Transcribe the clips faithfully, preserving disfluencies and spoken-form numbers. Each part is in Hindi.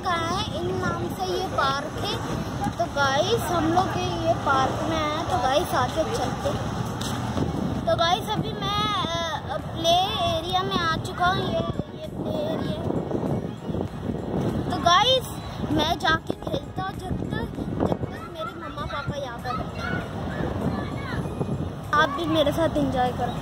पार्क आए हैं, इन नाम से ये पार्क है। तो गाइस हम लोग ये पार्क में आए हैं, तो गाइस आके चलते। तो गाइस अभी मैं प्ले एरिया में आ चुका हूँ, ये ये प्ले एरिया। तो गाइस मैं जाके खेलता हूँ जब तक जब तक मेरे मम्मा पापा यहाँ पर बैठे। आप भी मेरे साथ एंजॉय करो।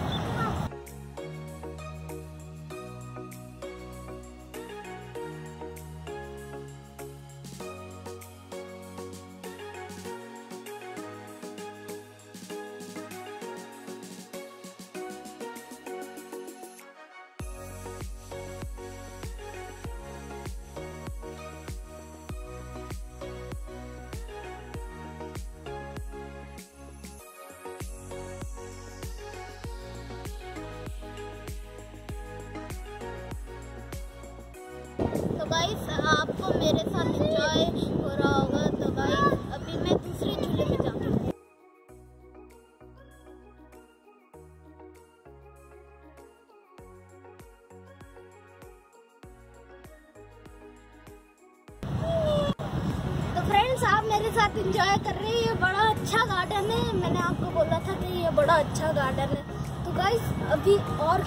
तो गाइस आपको मेरे साथ एंजॉय हो रहा होगा। तो गाइस अभी मैं दूसरे झूले में जाती हूँ। तो फ्रेंड्स आप मेरे साथ एंजॉय कर रहे हैं, ये बड़ा अच्छा गार्डन है। मैंने आपको बोला था कि ये बड़ा अच्छा गार्डन है। तो गाइस अभी और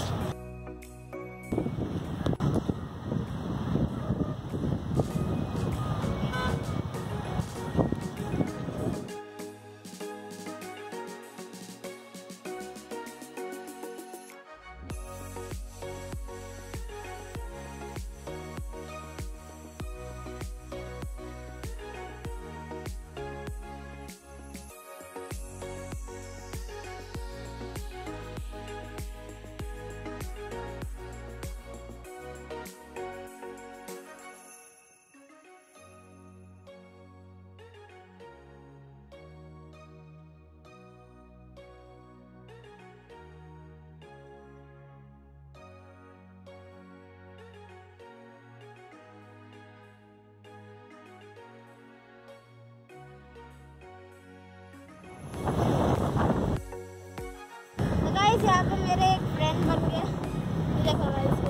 यहाँ पे मेरे एक फ्रेंड बन गया। देखो गाइस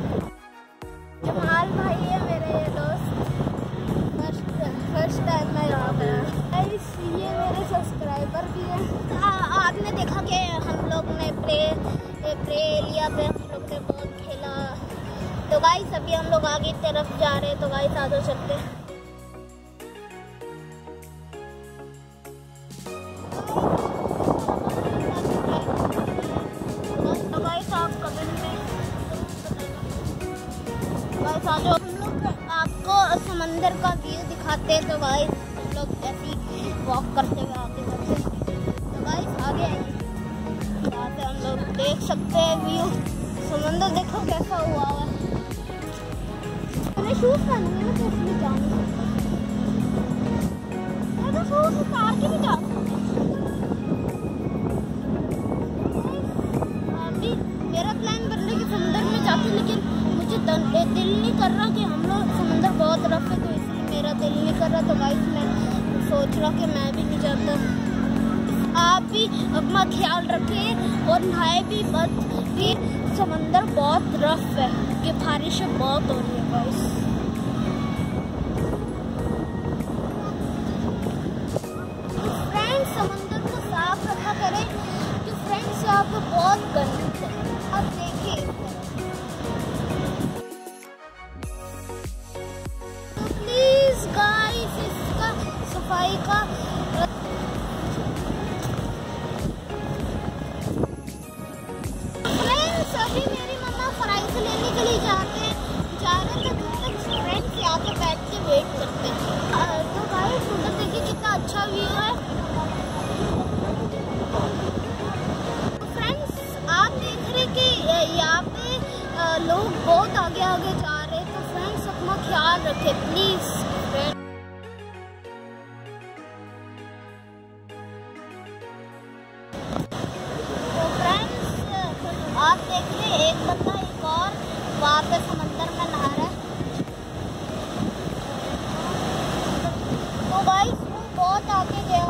जमाल भाई है मेरे ये दोस्त। फर्स्ट फर्स्ट टाइम मैं यहाँ पे गाइस, ये मेरे सब्सक्राइबर भी है। आ, आपने देखा कि हम लोग ने प्रे प्रे एरिया पे हम लोग ने बहुत खेला। तो गाइस अभी हम लोग आगे तरफ जा रहे हैं। तो गाइस आगे चलते हैं। हम लोग आपको समंदर का व्यू दिखाते हैं। तो गाइस हम लोग ऐसे वॉक करते हुए आगे बढ़ते हैं। तो गाइस आगे आइए, यहाँ पे हम लोग देख सकते हैं व्यू। समंदर देखो कैसा हुआ है। मैंने शूज पहने हैं तो इसमें जा नहीं सकते। मैं तो शूज उतार के भी जा सकते। अभी मेरा प्लान बन रहा है कि समंदर में जाते, लेकिन मुझे दिल नहीं कर रहा कि हम लोग समंदर बहुत रफ है, तो इसलिए मेरा दिल नहीं कर रहा। तो गाइस मैं सोच रहा कि मैं भी नहीं जाता। आप भी अपना ख्याल रखें और नहाए भी मत, कि समंदर बहुत रफ है, कि बारिशें बहुत हो रही है गाइस। फ्रेंड्स समंदर को साफ रखा करें, कि फ्रेंड्स यहाँ पे बहुत गंदगी है। अब देखिए गाइस इसका सफाई का फ्रेंड्स अभी मेरी मम्मा फ्राइज लेने के लिए जाते हैं जा रहे थे तब तक फ्रेंड्स यहाँ पे बैठ के वेट करते हैं। तो गाइस उधर देखिए कितना अच्छा व्यू है। तो फ्रेंड्स आप देख रहे कि यहाँ पे लोग बहुत आगे आगे जा रहे हैं। तो फ्रेंड्स अपना ख्याल रखें प्लीज। तो फ्रेंड्स आप देख रहे एक बंदा एक और वहाँ पे समंदर में नहा रहा है। तो गाइस वो बहुत आगे गया